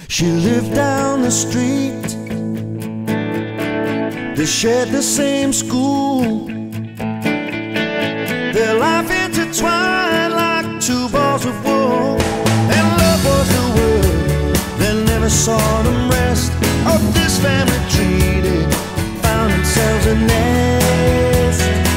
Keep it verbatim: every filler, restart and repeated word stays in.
She lived down the street. They shared the same school. Their life intertwined like two balls of wool. And love was the word that never saw them rest. Oh, this family treated found themselves a nest.